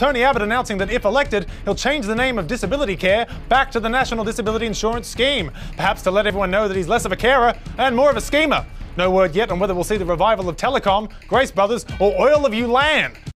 Tony Abbott announcing that if elected, he'll change the name of disability care back to the National Disability Insurance Scheme, perhaps to let everyone know that he's less of a carer and more of a schemer. No word yet on whether we'll see the revival of Telecom, Grace Brothers, or Oil of You Land.